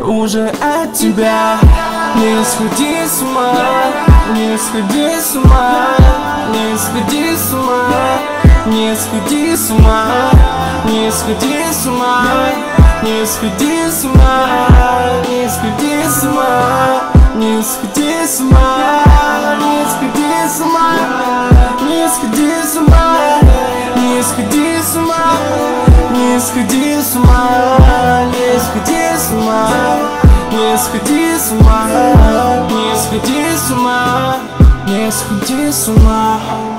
уже от тебя. Не сходи с ума, не сходи с ума, не сходи с ума, не сходи с ума, не сходи с ума, не сходи с ума, не сходи с ума, не сходи с ума, не сходи с ума, не сходи с ума, не сходи с ума, не сходи с ума, не сходи с ума, не сходи с ума, не сходи с ума, не сходи с ума.